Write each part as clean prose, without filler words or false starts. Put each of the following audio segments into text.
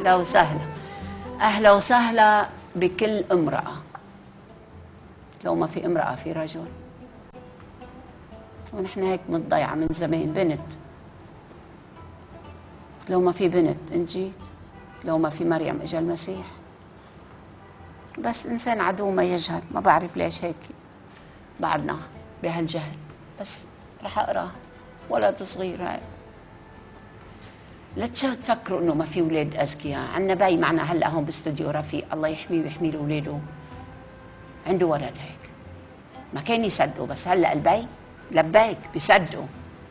أهلا وسهلا، أهلا وسهلا بكل امرأة. لو ما في امرأة في رجل، ونحن هيك متضيعة من زمان. بنت، لو ما في بنت انت جيت، لو ما في مريم اجا المسيح. بس انسان عدو ما يجهل، ما بعرف ليش هيك بعدنا بهالجهل. بس رح اقرا ولد صغير هاي. لا تفكروا انه ما في اولاد اذكياء. عندنا بي معنا هلا هون باستوديو رفيق، الله يحميه ويحمي له اولاده، عنده ولد هيك ما كان يصدقوا، بس هلا البي لبيك بيصدقوا.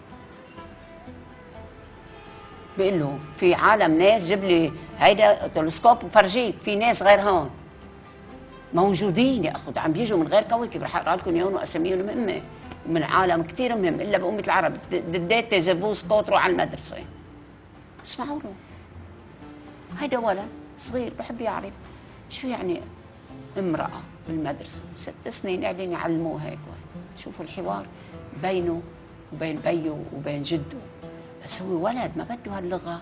بيقول له في عالم ناس، جيب لي هيدا تلسكوب وفرجيك في ناس غير هون موجودين يا اخو، عم بيجوا من غير كواكب. رح اقرا لكم اياهم واساميهم مهمه من عالم كثير مهم الا بأمة العرب. ديت تيزفوس كوترو على المدرسه، اسمعوا له. هيدا ولد صغير بحب يعرف شو يعني امرأة بالمدرسة، 6 سنين قاعدين يعلموه هيك. شوفوا الحوار بينه وبين بيه وبين جده، بس هو ولد ما بده هاللغة.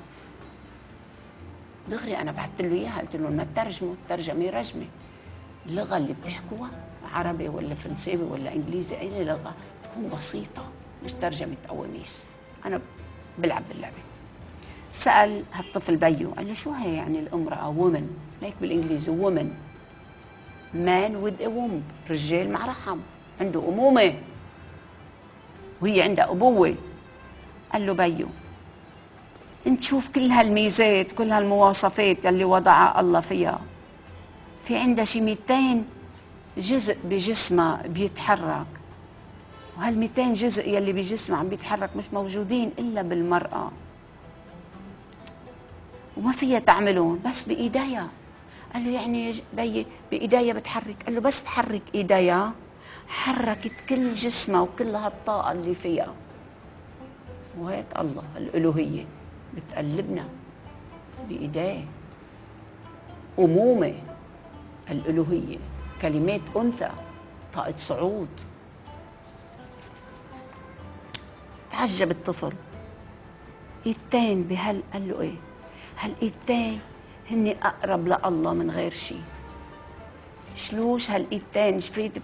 دغري أنا بعثت له إياها، قلت له ما تترجموا، ترجمي رجمي. اللغة اللي بتحكوها عربي ولا فرنساوي ولا إنجليزي، أي لغة تكون بسيطة، مش ترجمة قواميس. أنا بلعب باللعبة. سأل هالطفل بيو، قال له شو هي يعني الامرأة؟ وومن، هيك بالإنجليزي وومن، مان with a womb، رجال مع رحم، عنده أمومة وهي عندها أبوة. قال له بيو انت شوف كل هالميزات كل هالمواصفات اللي وضعها الله فيها، في عندها شي 200 جزء بجسمها بيتحرك، وهال 200 جزء يلي بجسمها عم بيتحرك مش موجودين إلا بالمرأة، وما فيها تعملهم بس بإيديها. قال له يعني بيي بإيديها بتحرك؟ قال له بس تحرك إيديها حركت كل جسمها وكل هالطاقة اللي فيها. وهيك الله الألوهية بتقلبنا بإيديه. أمومة الألوهية، كلمات أنثى، طاقة صعود. تعجب الطفل، ايدتين بهال. قال له ايه؟ هالايدتين هن اقرب لله من غير شيء. شلوش هالايدتين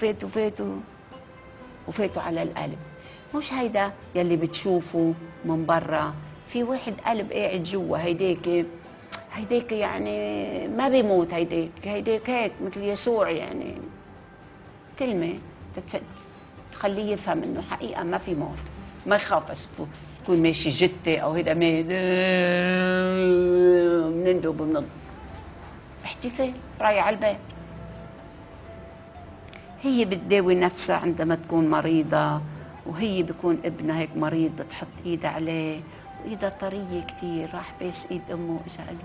فاتوا على القلب. مش هيدا يلي بتشوفوا من برا، في واحد قلب قاعد جوا. هيداك يعني ما بيموت. هيداك هيك مثل يسوع، يعني كلمة تخليه يفهم انه حقيقة ما في موت، ما يخاف. بس تكون ماشي جتة او هيدا ميت بنندب بنض احتفال رايح على البيت. هي بتداوي نفسها عندما تكون مريضة، وهي بيكون ابنها هيك مريض بتحط ايدها عليه وايدها طرية كتير. راح بيس ايد امه وسأله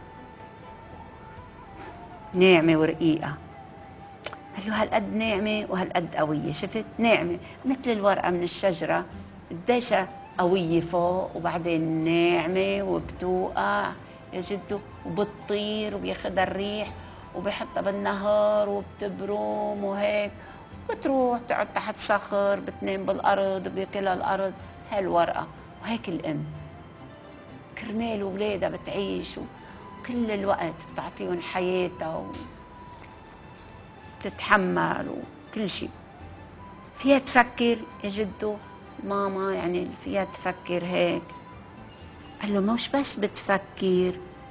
ناعمة ورقيقة. قال له هالقد ناعمة وهالقد قوية. شفت ناعمة مثل الورقة من الشجرة، قديش قوية فوق وبعدين ناعمة وبتوقع يا جدو، وبتطير وبياخدها الريح وبيحطها بالنهر وبتبرم وهيك، بتروح تقعد تحت صخر، بتنام بالأرض وبياكلها الأرض. هالورقة. وهيك الأم كرمال أولادها بتعيش وكل الوقت بتعطيهم حياتها وتتحمل وكل شيء. فيها تفكر يا جدو ماما، يعني فيها تفكر هيك. قال له مش بس بتفكر،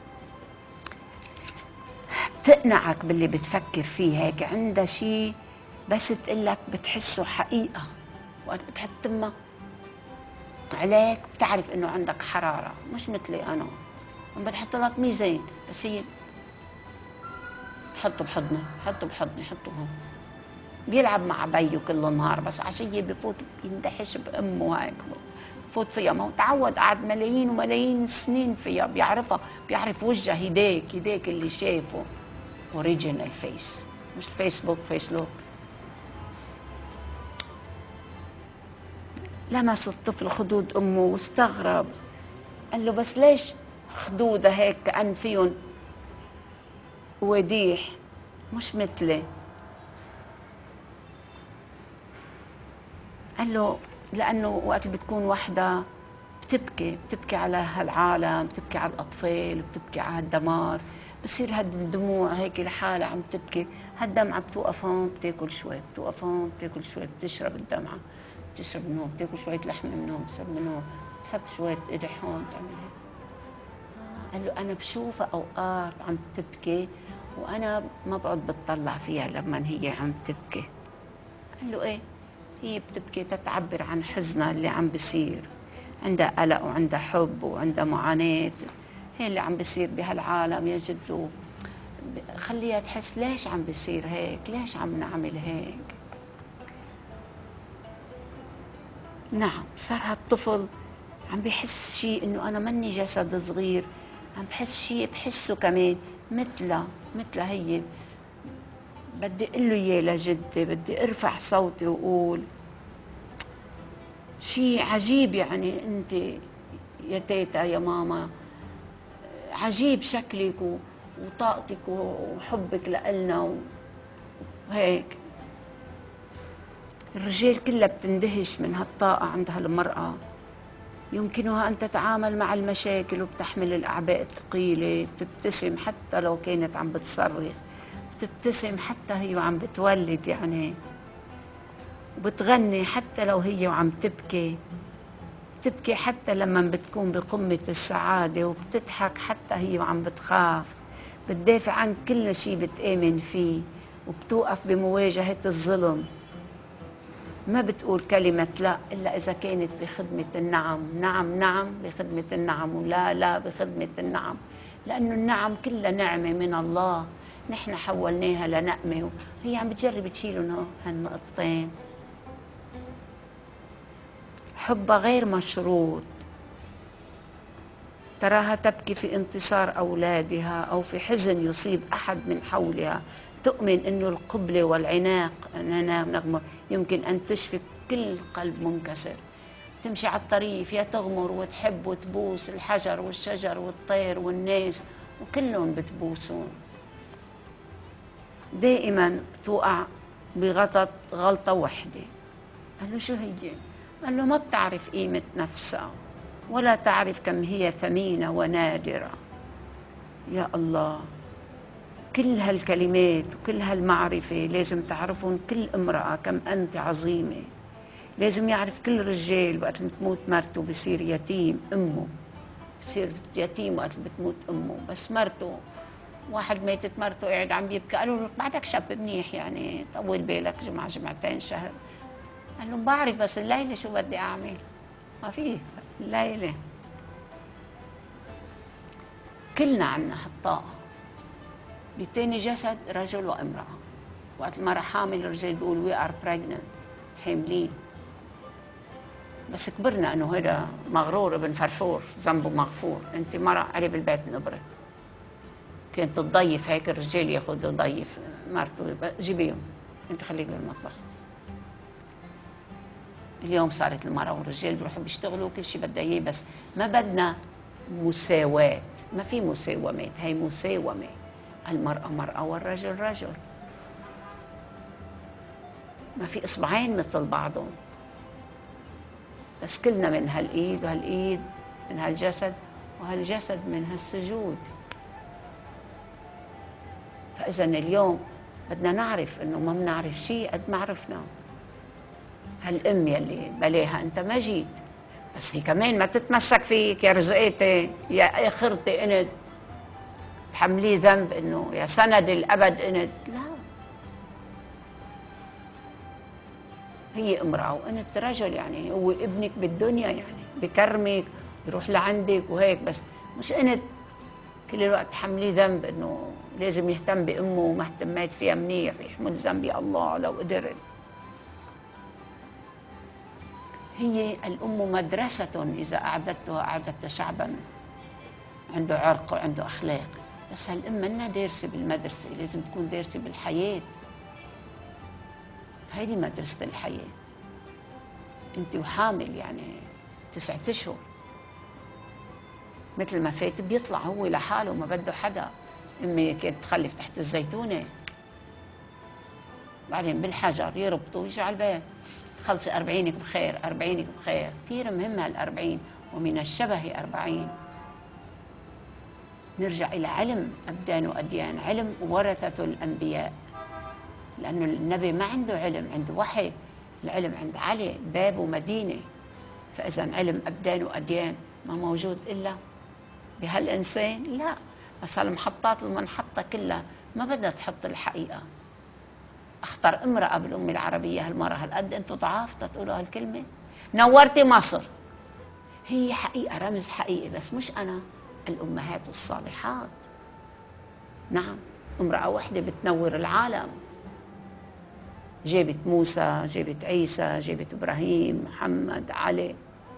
بتقنعك باللي بتفكر فيه. هيك عندها شيء بس تقلك بتحسه حقيقة، وقت بتحط تمها عليك بتعرف انه عندك حرارة، مش مثلي انا عم بتحط لك ميزان. بس هي حطه بحضني، حطه بحضني، حطه هون. بيلعب مع بيه كل النهار، بس عشية بفوت بيندحش بأمه هيك، بفوت فيها. ما هو تعود، قعد ملايين وملايين السنين فيها، بيعرفها، بيعرف وجهها. هيداك اللي شافه اوريجينال فيس، مش فيسبوك فيسلوك. لمس الطفل خدود امه واستغرب. قال له بس ليش خدودها هيك كأن فيهم وديح مش مثلي؟ قال له لأنه وقت اللي بتكون وحدة بتبكي على هالعالم، بتبكي على الأطفال، بتبكي على هالدمار. بصير هالدموع هيك لحالها عم تبكي، هالدمعة بتوقف هون بتاكل شوي، بتوقف هون بتاكل شوي، بتشرب الدمعة، بتشرب من هون، بتاكل شوية لحمة من هون، بتشرب من هون، بتحط شوية قدح هون، بتعمل هيك. قال له أنا بشوفها أوقات عم تبكي وأنا ما بقعد بتطلع فيها لما هي عم تبكي. قال له إيه؟ هي بتبكي تتعبر عن حزنها اللي عم بصير، عندها قلق وعندها حب وعندها معاناة، هي اللي عم بصير بهالعالم يا جدو. خليها تحس ليش عم بصير هيك، ليش عم نعمل هيك. نعم، صار هالطفل عم بحس شيء انه انا مني جسد صغير، عم بحس شيء بحسه كمان مثلها هي. بدي اقول له اياه لجدي، بدي ارفع صوتي واقول شيء عجيب. يعني انت يا تيتا يا ماما عجيب شكلك وطاقتك وحبك لإلنا وهيك. الرجال كلها بتندهش من هالطاقة عند هالمرأة، يمكنها أن تتعامل مع المشاكل وبتحمل الأعباء الثقيلة، بتبتسم حتى لو كانت عم بتصرخ، بتبتسم حتى هي وعم بتولد يعني، وبتغني حتى لو هي وعم تبكي، بتبكي حتى لما بتكون بقمة السعادة، وبتضحك حتى هي وعم بتخاف، بتدافع عن كل شيء بتآمن فيه، وبتوقف بمواجهة الظلم. ما بتقول كلمة لا إلا إذا كانت بخدمة النعم. نعم نعم بخدمة النعم، ولا لا بخدمة النعم، لأنه النعم كلها نعمة من الله، نحن حولناها لنقمة، وهي عم بتجرب تشيلهم هالنقطتين. حبها غير مشروط، تراها تبكي في انتصار أولادها أو في حزن يصيب أحد من حولها، تؤمن أن القبلة والعناق يمكن أن تشفي كل قلب منكسر. تمشي على الطريق يا تغمر وتحب وتبوس الحجر والشجر والطير والناس، وكلهم بتبوسون. دائما بتوقع غلطة وحدة. قال له شو هي؟ قال له ما بتعرف قيمة نفسها، ولا تعرف كم هي ثمينة ونادرة. يا الله، كل هالكلمات وكل هالمعرفة لازم تعرفون كل امرأة كم أنت عظيمة. لازم يعرف كل رجال وقت بتموت مرته بصير يتيم أمه، بصير يتيم وقت بتموت أمه. بس مرته، واحد ماتت مرته قاعد عم يبكي، قالوا له بعدك شاب منيح يعني، طول بالك جمعة جمعتين شهر. قال لهم بعرف، بس الليلة شو بدي أعمل؟ ما في الليلة. كلنا عنا هالطاقة بتاني جسد رجل وامرأة. وقت المرأة حامل الرجال بيقول وي ار بريجننت، حاملين. بس كبرنا انه هذا مغرور ابن فرفور ذنبه مغفور. انت مرأة قريب البيت نبرة، كانت تضيف هيك الرجال ياخذوا ضيف مرته، جيبيهم انت خليك بالمطبخ. اليوم صارت المرأة والرجال بيروحوا بيشتغلوا كل شيء بدها اياه، بس ما بدنا مساواة، ما في مساومات، هي مساومة. المرأة مرأة والرجل رجل، ما في إصبعين مثل بعضهم، بس كلنا من هالإيد وهالإيد، من هالجسد وهالجسد من هالسجود. فإذا اليوم بدنا نعرف إنه ما بنعرف شيء قد ما عرفنا. هالأم يلي بلاها أنت ما جيت، بس هي كمان ما تتمسك فيك يا رزقتي يا آخرتي أنت، تحمليه ذنب إنه يا سند الأبد أنت. لا، هي امرأة وأنت رجل، يعني هو ابنك بالدنيا، يعني بكرمك يروح لعندك وهيك، بس مش أنت كل الوقت حملي ذنب إنه لازم يهتم بأمه وما اهتميت فيها منيح، يحمل ذنبي الله لو قدرت. هي الأم مدرسة إذا أعددتها أعددت شعبا عنده عرق وعنده أخلاق. بس هالأم منا دارسة بالمدرسة، لازم تكون دارسة بالحياة. هيدي مدرسة الحياة. أنت وحامل يعني 9 أشهر، مثل ما فات بيطلع هو لحاله ما بده حدا. أمي كانت تخلف تحت الزيتونة، بعدين بالحجر يربطوا ويجوا على البيت. تخلصي 40 بخير، 40 بخير، كثير مهمة هال40. ومن الشبه 40. نرجع إلى علم أبدان وأديان، علم ورثة الأنبياء، لأنه النبي ما عنده علم، عنده وحي. العلم عند علي باب ومدينة، فإذا علم أبدان وأديان ما موجود إلا بهالإنسان؟ لا. بس هالمحطات المنحطة كلها ما بدها تحط الحقيقة. اختار امرأة بالأمة العربية هالمرة، هالقد أنتوا ضعاف تقولوا هالكلمة؟ نورتي مصر، هي حقيقة، رمز حقيقي، بس مش أنا، الأمهات الصالحات. نعم، امرأة وحدة بتنور العالم، جابت موسى، جابت عيسى، جابت إبراهيم، محمد، علي،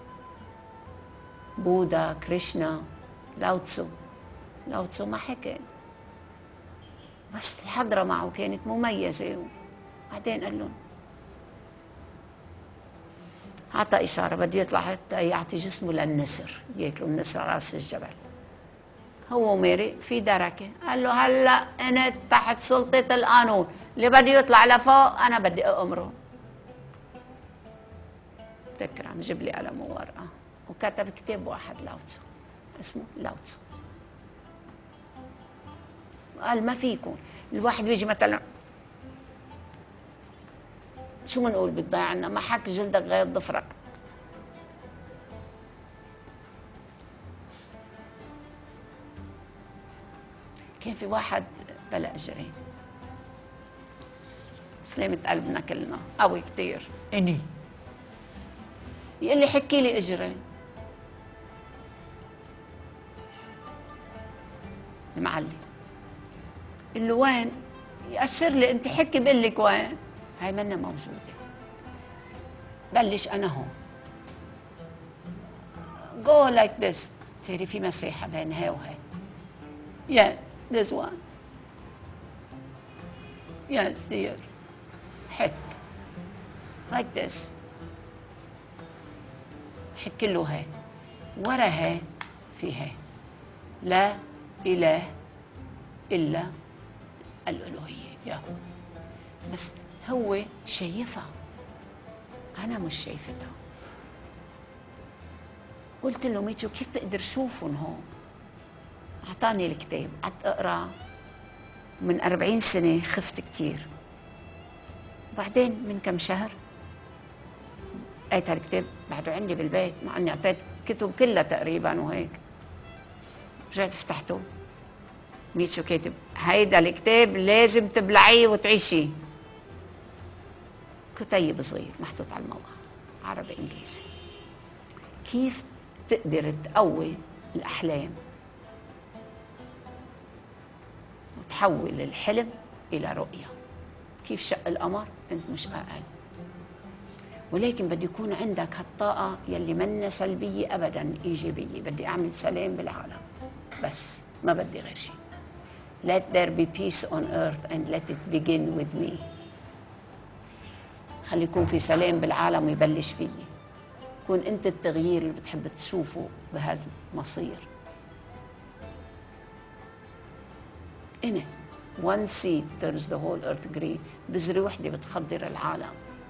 بوذا، كريشنا، لاوتسو. لاوتسو ما حكى، بس الحضرة معه كانت مميزة. بعدين قال لهم، أعطى إشارة بده يطلع حتى يعطي جسمه للنسر، ياكلوا النسر على راس الجبل. هو وميري في دركة، قال له هلا أنا تحت سلطة القانون، اللي بده يطلع لفوق أنا بدي أأمره. بتذكر عم جيب لي قلم وورقة، وكتب كتاب واحد لاوتسو اسمه لاوتسو. قال ما فيكم الواحد بيجي مثلا، شو بنقول بتضيع عنا، ما حك جلدك غير ضفرك. كان في واحد بلا اجرين، سلامة قلبنا كلنا، قوي كتير، اني يقول لي حكي لي اجرين. المعلم قال له وين؟ يأشر لي، انت حكي بقول لك وين؟ هاي منا موجودة. بلش انا هون، go like this، تري في مساحة بين هاي وهاي. Yeah, this one. Yes, here. حك like this. حك له هاي، ورا هاي في هاي، لا إله إلا الألوهية. يا بس هو شايفها، أنا مش شايفتها. قلت له ميتشو كيف بقدر شوفهم هون؟ أعطاني الكتاب، قعدت أقرأ من 40 سنة، خفت كتير. بعدين من كم شهر قريت هالكتاب، بعده عندي بالبيت، مع اني اعطيت كتب كلها تقريبا وهيك. رجعت فتحته، ميتشو كاتب هيدا الكتاب لازم تبلعيه وتعيشيه. كتيب صغير محطوط على الموقع، عربي انجليزي. كيف تقدر تقوي الاحلام وتحول الحلم الى رؤيه؟ كيف شق القمر؟ انت مش اقل، ولكن بدي يكون عندك هالطاقة يلي منا سلبية أبداً، إيجابية. بدي أعمل سلام بالعالم بس، ما بدي غير شيء. Let there be peace on earth and let it begin with me. خلي يكون في سلام بالعالم ويبلش فيي. كون أنت التغيير اللي بتحب تشوفه بهذا المصير. أنا one seed turns the whole earth green. بذرة وحدة بتخضر العالم.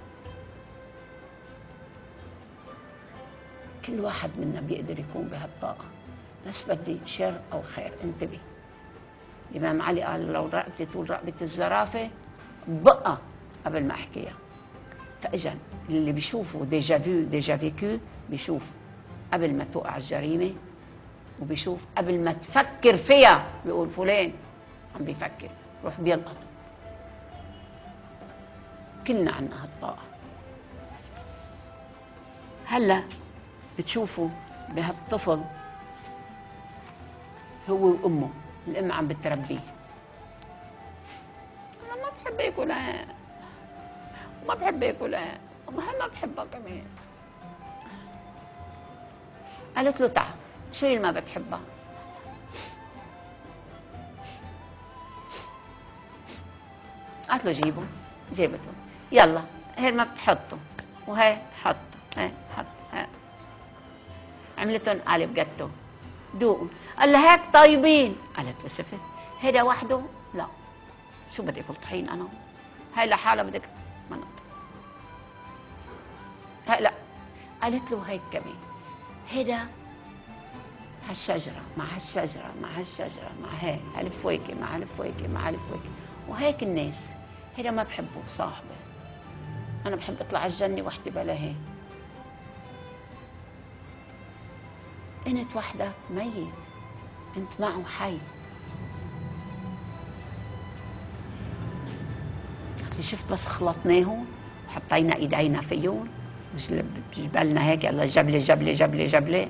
كل واحد منا بيقدر يكون بهالطاقة، بس بدي شر أو خير. انتبه، الإمام علي قال لو رقبتي طول رقبة الزرافة بقى قبل ما أحكيها. فإجا اللي بيشوفوا ديجا فيو ديجا فيكو، بيشوف قبل ما توقع الجريمة، وبيشوف قبل ما تفكر فيها. بيقول فلان عم بيفكر، روح بيلقط. كلنا عنا هالطاقة. هلا بتشوفوا بهالطفل هو وامه، الام عم بتربيه. انا ما بحب اكلها، ما بحب اكلها، امها ما بحبها كمان. قالت له تعال، شو اللي ما بتحبها؟ قالت له جيبه، جابته، يلا هي ما بحطه، وهي حطه، هي حط، هي عملتهم قالب جاتو، دوقوا. قال لها هيك طيبين. قالت له شفت هيدا وحده؟ لا، شو بدي اكل طحين انا؟ هاي لحالها بدك ما نقطع. هاي لا. قالت له هيك كمان. هيدا هالشجرة مع هالشجرة مع هالشجرة مع هاي هالفواكه مع هالفواكه مع هالفواكه، وهيك الناس. هيدا ما بحبه صاحبي، أنا بحب أطلع على الجنة وحدي بلا هي. أنت وحدك ميت، أنت معه حي. قلت لي شفت بس خلطناهم وحطينا ايدينا فيهم جبلنا هيك يلا جبلة جبلة جبلة جبلة.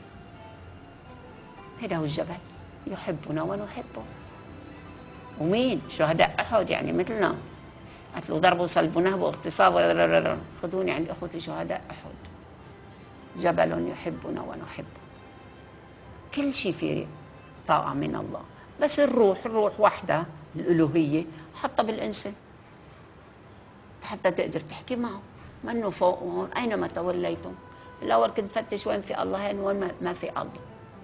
هذا هو الجبل، يحبنا ونحبه. ومين؟ شهداء أحد يعني مثلنا، قتلوا ضربوا صلبوا نهبوا اغتصابوا، خذوني عند أخوتي شهداء أحد. جبل يحبنا ونحبه. كل شيء فيه طاعة من الله، بس الروح وحدة الألوهية حطها بالإنسان حتى تقدر تحكي معه. منه فوق وهون أينما توليتم. الأول كنت فتش وين في الله، هين وين ما في الله.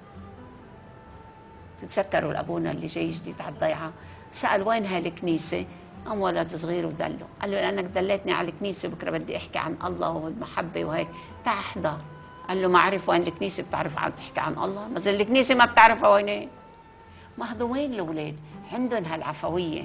تتذكروا لأبونا اللي جاي جديد على الضيعة سأل وين هاي الكنيسة؟ قام ولد صغير ودله، قال له لأنك دليتني على الكنيسة بكرة بدي أحكي عن الله والمحبة وهيك، تعال احضر. قال له ما أعرف وين الكنيسة بتعرف عن تحكي عن الله؟ بس الكنيسة ما بتعرفها وين. ما هذا وين الأولاد عندهم هالعفوية.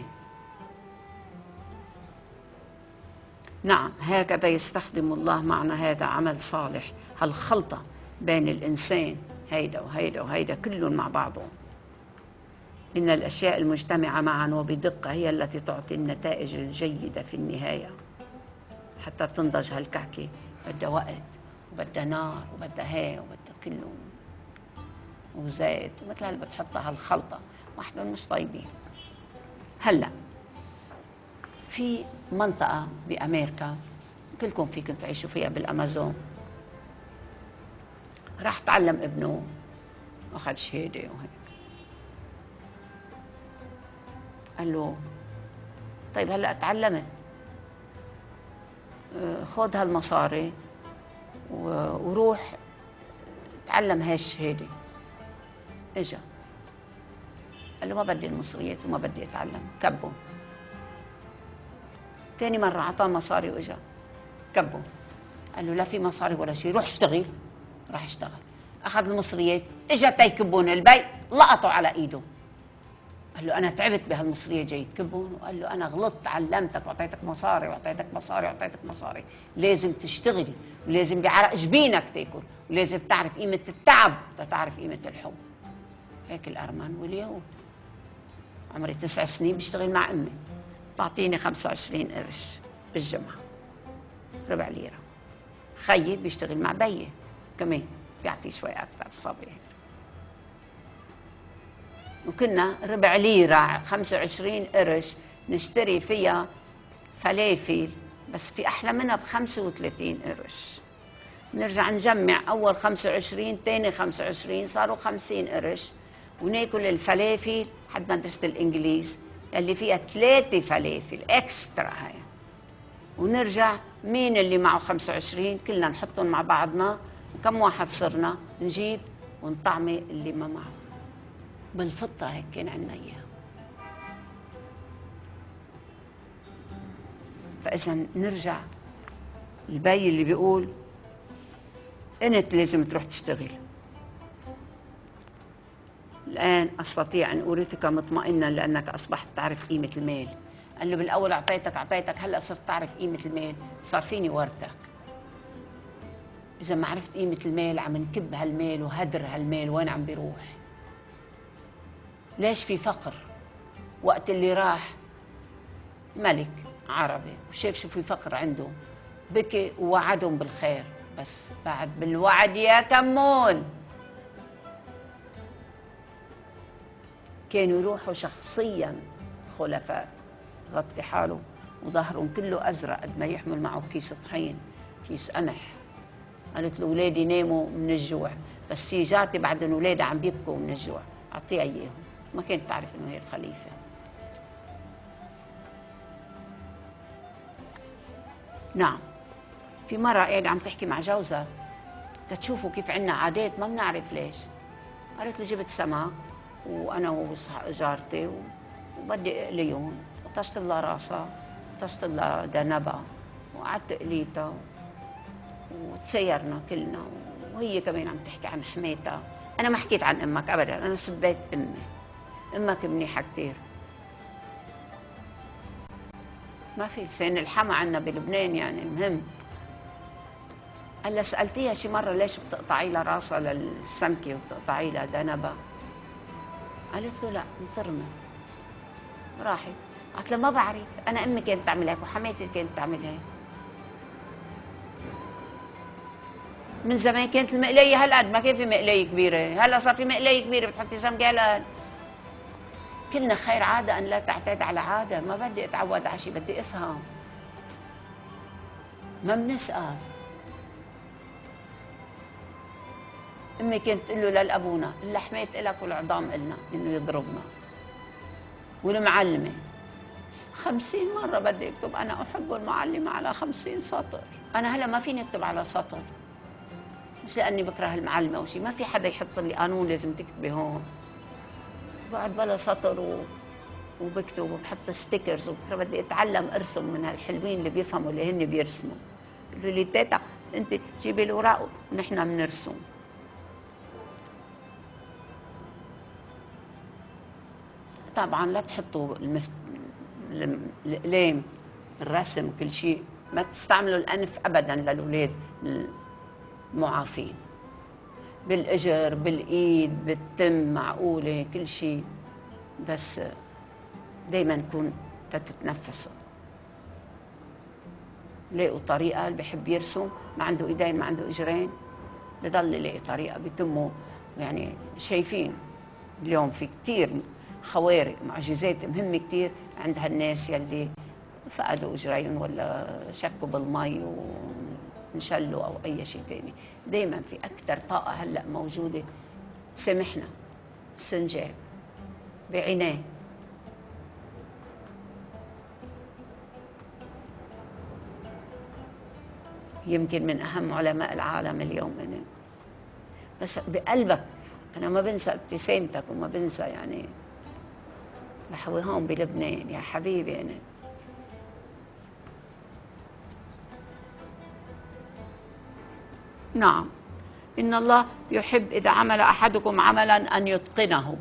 نعم هكذا يستخدم الله معنا، هذا عمل صالح، هالخلطة بين الإنسان هيدا وهيدا وهيدا كلهم مع بعضهم. إن الأشياء المجتمعة معا وبدقة هي التي تعطي النتائج الجيدة في النهاية. حتى تنضج هالكعكة بدها وقت وبدها نار وبدها هي وبدها كله وزيت ومثل هال بتحطها هالخلطة، واحدهم مش طيبين. هلأ في منطقة بأمريكا كلكم فيكم تعيشوا فيها بالأمازون، راح تعلم ابنه أخذ شهادة وهيك. قال له طيب هلأ تعلمت، خذ هالمصاري وروح تعلم هاي الشهادة. اجا قال له ما بدي المصريات وما بدي اتعلم، كبه. تاني مرة أعطاه مصاري وإجا كبه، قال له لا في مصاري ولا شيء، روح اشتغل. راح اشتغل، أخذ المصريات، إجا تيكبون البيت، لقطوا على إيده. قال له أنا تعبت بهالمصرية جاي تكبون، وقال له أنا غلطت، علمتك وأعطيتك مصاري وأعطيتك مصاري وأعطيتك مصاري، لازم تشتغلي ولازم بعرق جبينك تاكل ولازم تعرف قيمة التعب تعرف قيمة الحب. هيك الأرمن واليهود. عمري 9 سنين بشتغل مع أمي، تعطيني 25 قرش بالجمعة، ربع ليرة. خيي بيشتغل مع بيي كمان بيعطي شوي أكثر صبي. وكنا ربع ليرة 25 قرش نشتري فيها فلافل، بس في أحلى منها ب35 قرش. نرجع نجمع أول 25 تاني 25 صاروا 50 قرش، وناكل الفلافل حد مدرسة الإنجليز اللي فيها 3 فلافل إكسترا هاي. ونرجع مين اللي معه 25 كلنا نحطهم مع بعضنا، وكم واحد صرنا نجيب ونطعمي اللي ما معه. بالفطرة هيك كان عنا إياها. فإذا نرجع البي اللي بيقول أنت لازم تروح تشتغل. الآن أستطيع أن أورثك مطمئنا لأنك أصبحت تعرف قيمة المال. قال له بالأول أعطيتك هلأ صرت تعرف قيمة المال، صار فيني ورثك. إذا ما عرفت قيمة المال عم نكب هالمال وهدر هالمال، وين عم بيروح؟ ليش في فقر؟ وقت اللي راح ملك عربي وشاف شو في فقر عنده بكي ووعدهم بالخير، بس بعد بالوعد يا كمون كانوا يروحوا شخصيا خلفاء غطي حاله وظهرهم كله أزرق قد ما يحمل معه كيس طحين كيس قمح. قالت له أولادي ناموا من الجوع، بس في جارتي بعدهم أولادها عم بيبكوا من الجوع، أعطيها إياهم. ما كانت تعرف إنه هي الخليفة. نعم في مرة قاعدة عم تحكي مع جوزها تتشوفوا كيف عنا عادات ما بنعرف ليش. قالت له جبت سمك وأنا وجارتي وبدي أقليهم، طشت لها راسها طشت لها دنبة وقعدت قليتها وتسيرنا كلنا وهي كمان عم تحكي عن حماتها. انا ما حكيت عن امك ابدا، انا سبيت امي. امك منيحه كثير. ما في لسان الحما عنا بلبنان يعني مهم. هلا سالتيها شي مره ليش بتقطعي لها راسها للسمكه وبتقطعي لها ذنبها؟ قالت له لا انطرنا. راحت قالت له ما بعرف، انا امي كانت تعمل هيك وحماتي كانت تعمل هيك. من زمان كانت المقليه هالقد، ما كان في مقليه كبيره، هلا صار في مقليه كبيره بتحطي سمكه هالقد. كلنا خير عاده ان لا تعتاد على عاده، ما بدي اتعود على شيء، بدي افهم. ما بنسال. امي كانت تقول له للابونا اللحمات الك والعظام النا، انه يضربنا. والمعلمه 50 مرة بدي اكتب انا احب المعلمة على 50 سطر. انا هلا ما فيني اكتب على سطر، مش لاني بكره المعلمة او شيء، ما في حدا يحط لي قانون لازم تكتبي هون. بقعد بلا سطر وبكتب وبحط ستيكرز، وبكره بدي اتعلم ارسم من هالحلوين اللي بيفهموا اللي هن بيرسموا. بيقولوا لي تيتا انت جيبي الاوراق ونحن بنرسم. طبعا لا تحطوا الاقلام، الرسم، كل شيء. ما تستعملوا الانف ابدا للاولاد المعافين. بالاجر، بالايد، بالتم، معقوله كل شيء، بس دائما يكون تتنفسوا. لاقوا طريقه. اللي بحب يرسم ما عنده ايدين ما عنده اجرين بضل يلاقي طريقه بتمه. يعني شايفين اليوم في كثير خوارق معجزات مهمه كثير عند هالناس يلي فقدوا اجرين ولا شكوا بالمي وانشلوا او اي شيء ثاني. دائما في اكثر طاقه هلا موجوده. سامحنا السنجاب بعيناه. يمكن من اهم علماء العالم اليوم أنا. بس بقلبك انا ما بنسى ابتسامتك وما بنسى يعني لحظة هون بلبنان يا حبيبي. أنا نعم، إن الله يحب إذا عمل أحدكم عملا أن يتقنه.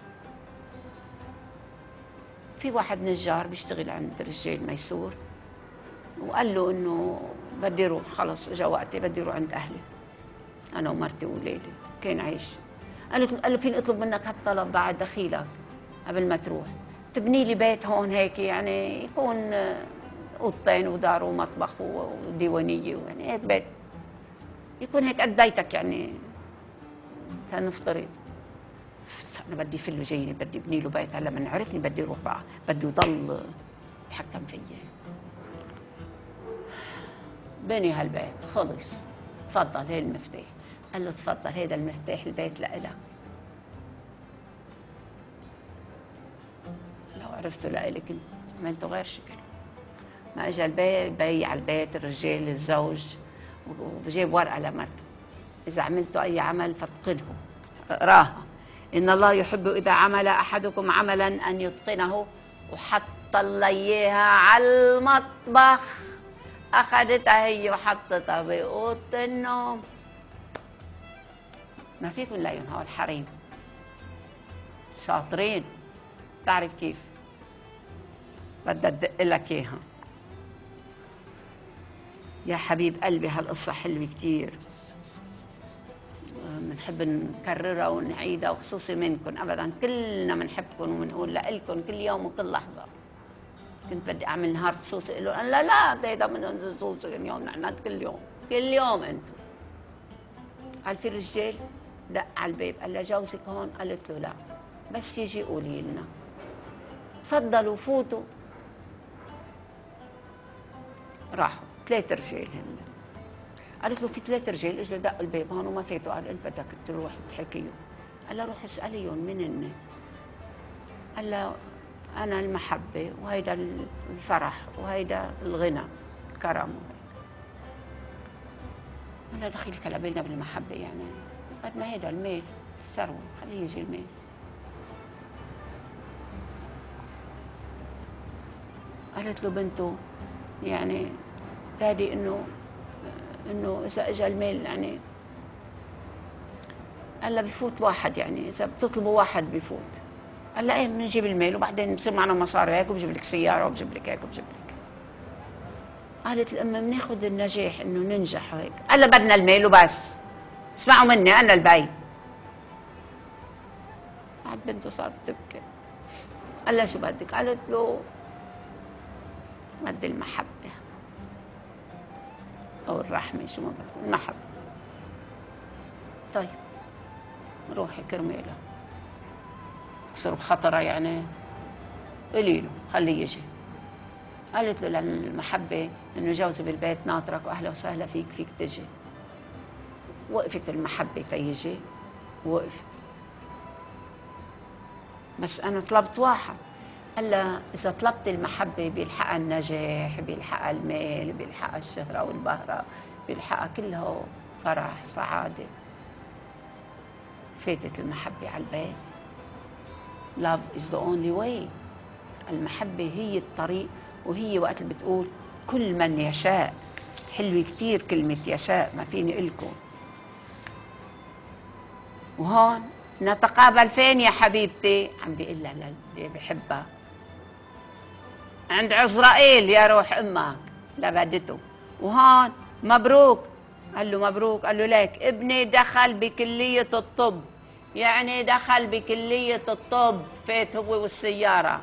في واحد نجار بيشتغل عند رجال ميسور، وقال له إنه بدي أروح، خلص إجا وقتي بدي أروح عند أهلي أنا ومرتي وولادي. كان عايش. قال له فيني أطلب منك هالطلب بعد دخيلك قبل ما تروح، تبني لي بيت هون هيك يعني يكون اوضتين ودار ومطبخ وديوانيه، ويعني هيك بيت يكون هيك قد بيتك يعني. فنفترض انا بدي فله جايني بدي ابني له بيت. هلا من عرفني بدي اروح بقى بده يضل يتحكم فيي. بني هالبيت خلص، تفضل هي المفتاح. قال له تفضل هذا المفتاح البيت لإلك. عرفته لإلي كنت عملته غير شكل. ما اجى البيت بيع البيت الرجال الزوج وجاب ورقه لمرته اذا عملتوا اي عمل فاتقنه. اقراها. ان الله يحب اذا عمل احدكم عملا ان يتقنه. وحط لها اياها على المطبخ. اخذتها هي وحطتها باوضه النوم. ما فيكم لهم هول الحريم شاطرين. تعرف كيف بدها تدق لك اياها. يا حبيب قلبي هالقصة حلوة كتير، بنحب نكررها ونعيدها، وخصوصي منكم أبدا. كلنا بنحبكم وبنقول لكم كل يوم وكل لحظة. كنت بدي أعمل نهار خصوصي يقولوا لا لا هيدا من خصوصي اليوم، نحن كل يوم كل يوم أنتم. قال في رجال دق على الباب قال لها جوزك هون؟ قالت له لا، بس يجي قولي لنا. تفضلوا فوتوا. راحوا 3 رجال هن. قالت له في 3 رجال اجوا دقوا الباب هون وما فاتوا. قال انت بدك تروح تحكيهم. قال لها روح اساليهم من هن. قال لها انا المحبه وهيدا الفرح وهيدا الغنى الكرم. قال لها دخيلك على بالنا بالمحبه يعني قد ما هيدا المال الثروه، خليه يجي المال. قالت له بنته يعني بادي انه اذا اجى المال يعني قال لها بفوت واحد، يعني اذا بتطلبوا واحد بفوت. قال لها ايه بنجيب الميل وبعدين بصير معنا مصاري هيك وبجيب لك سياره وبجيب لك هيك وبجيب لك. قالت الام بناخذ النجاح انه ننجح وهيك. قال لها بدنا الميل وبس، اسمعوا مني انا البي. بعد بنته صارت تبكي. قال لها شو بدك؟ قالت له بدي المحبه او الرحمه، شو ما بدك، المحبه. طيب روحي كرميلها، يصير بخطرها يعني، قولي له خليه يجي. قالت له لأن المحبة إنه جوزي بالبيت ناطرك وأهلا وسهلا فيك، فيك تجي. وقفت المحبة تيجي، وقف. بس أنا طلبت واحد. قال لها إذا طلبت المحبة بيلحقها النجاح، بيلحقها المال، بيلحقها الشهرة والبهرة، بيلحقها كله فرح سعادة. فاتت المحبة على البيت. Love is the only way. المحبة هي الطريق، وهي وقت اللي بتقول كل من يشاء. حلوة كتير كلمة يشاء، ما فيني إلكم. وهون نتقابل فين يا حبيبتي؟ عم بيقول لها اللي بحبها عند عزرائيل يا روح أمك لبدته. وهون مبروك. قال له مبروك. قال له ليك ابني دخل بكلية الطب، يعني دخل بكلية الطب، فات هو والسيارة.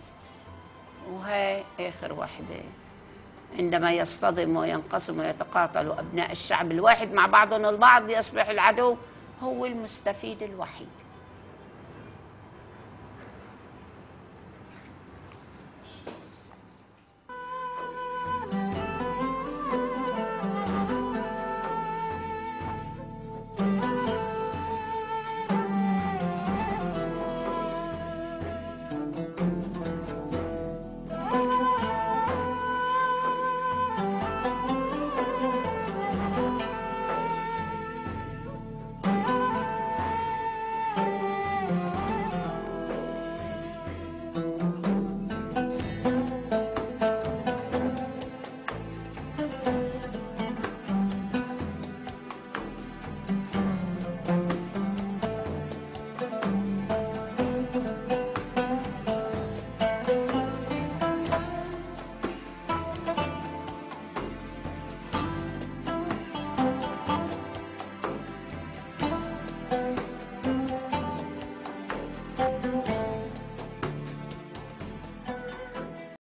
وهي آخر وحدة. عندما يصطدم وينقسم ويتقاتل أبناء الشعب الواحد مع بعضهم البعض، يصبح العدو هو المستفيد الوحيد.